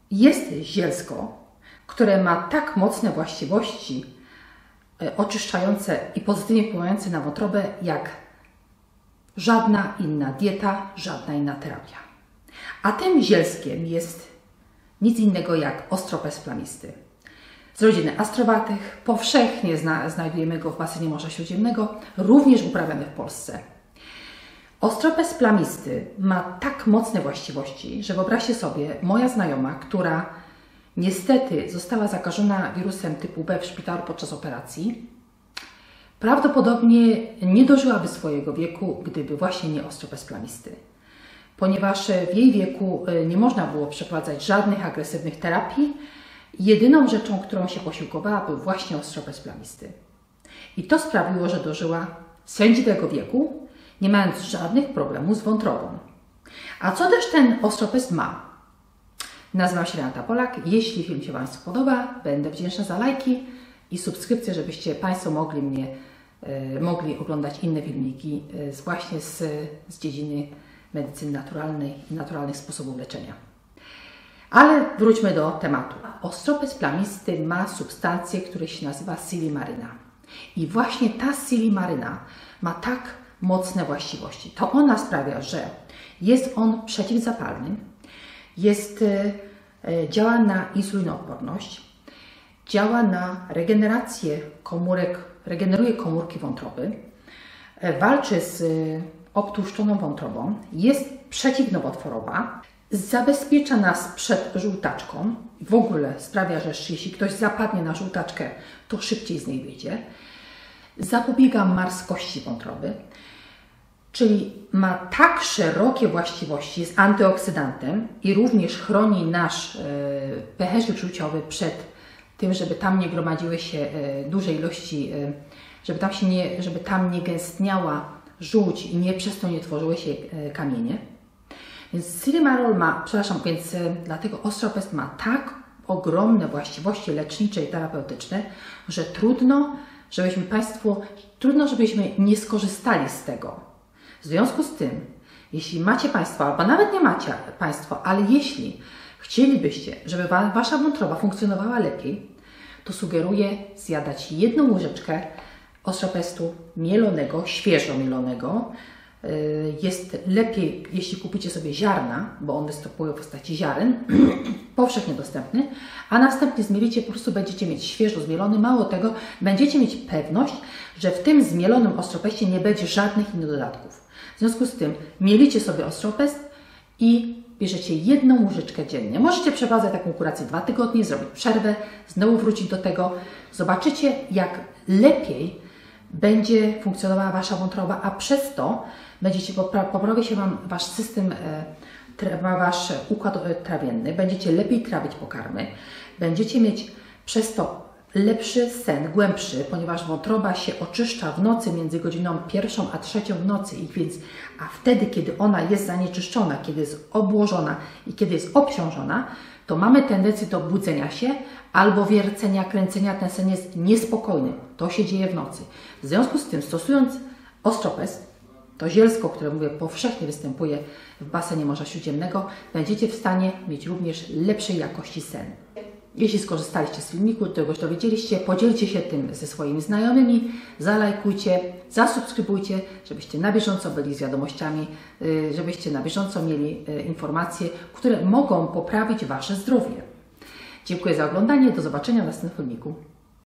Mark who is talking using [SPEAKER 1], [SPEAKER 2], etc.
[SPEAKER 1] Jest zielsko, które ma tak mocne właściwości oczyszczające i pozytywnie wpływające na wątrobę jak żadna inna dieta, żadna inna terapia. A tym zielskiem jest nic innego jak ostropes plamisty. Z rodziny astrowatych, powszechnie znajdujemy go w basenie Morza Śródziemnego, również uprawiany w Polsce. Ostropes plamisty ma tak mocne właściwości, że wyobraźcie sobie, moja znajoma, która niestety została zakażona wirusem typu B w szpitalu podczas operacji, prawdopodobnie nie dożyłaby swojego wieku, gdyby właśnie nie ostropes plamisty. Ponieważ w jej wieku nie można było przeprowadzać żadnych agresywnych terapii, jedyną rzeczą, którą się posiłkowała, był właśnie ostropes plamisty. I to sprawiło, że dożyła sędziwego wieku, nie mając żadnych problemów z wątrobą. A co też ten ostropes ma? Nazywam się Renata Polak. Jeśli film się Państwu podoba, będę wdzięczna za lajki i subskrypcje, żebyście Państwo mogli oglądać inne filmiki właśnie z dziedziny medycyny naturalnej i naturalnych sposobów leczenia. Ale wróćmy do tematu. Ostropes plamisty ma substancję, która się nazywa silimaryna. I właśnie ta silimaryna ma tak mocne właściwości. To ona sprawia, że jest on przeciwzapalny, działa na insulinoodporność, działa na regenerację komórek, regeneruje komórki wątroby, walczy z obtłuszczoną wątrobą, jest przeciwnowotworowa, zabezpiecza nas przed żółtaczką, w ogóle sprawia, że jeśli ktoś zapadnie na żółtaczkę, to szybciej z niej wyjdzie, zapobiega marskości wątroby, czyli ma tak szerokie właściwości, jest antyoksydantem i również chroni nasz pęcherzyk żółciowy przed tym, żeby tam nie gromadziły się duże ilości, żeby tam nie gęstniała żółć i przez to nie tworzyły się kamienie. Więc dlatego ostropes ma tak ogromne właściwości lecznicze i terapeutyczne, że trudno, żebyśmy nie skorzystali z tego. W związku z tym, jeśli macie Państwo, albo nawet nie macie Państwo, ale jeśli chcielibyście, żeby Wasza wątroba funkcjonowała lepiej, to sugeruję zjadać 1 łyżeczkę ostropestu mielonego, świeżo mielonego. Jest lepiej, jeśli kupicie sobie ziarna, bo on występuje w postaci ziaren, powszechnie dostępny, a następnie zmielicie, po prostu będziecie mieć świeżo zmielony. Mało tego, będziecie mieć pewność, że w tym zmielonym ostropeście nie będzie żadnych innych dodatków. W związku z tym mielicie sobie ostropest i bierzecie 1 łyżeczkę dziennie. Możecie przeprowadzać taką kurację 2 tygodnie, zrobić przerwę, znowu wrócić do tego. Zobaczycie, jak lepiej będzie funkcjonowała Wasza wątroba, a przez to poprawi się Wam Wasz system, Wasz układ trawienny, będziecie lepiej trawić pokarmy, będziecie mieć przez to lepszy sen, głębszy, ponieważ wątroba się oczyszcza w nocy między godziną 1 a 3 w nocy, a wtedy, kiedy ona jest zanieczyszczona, kiedy jest obłożona i kiedy jest obciążona, to mamy tendencję do budzenia się albo wiercenia, kręcenia, ten sen jest niespokojny. To się dzieje w nocy. W związku z tym, stosując ostropes, to zielsko, które mówię, powszechnie występuje w basenie Morza Śródziemnego, będziecie w stanie mieć również lepszej jakości sen. Jeśli skorzystaliście z filmiku, czegoś dowiedzieliście, podzielcie się tym ze swoimi znajomymi, zalajkujcie, zasubskrybujcie, żebyście na bieżąco byli z wiadomościami, żebyście na bieżąco mieli informacje, które mogą poprawić Wasze zdrowie. Dziękuję za oglądanie, do zobaczenia w następnym filmiku.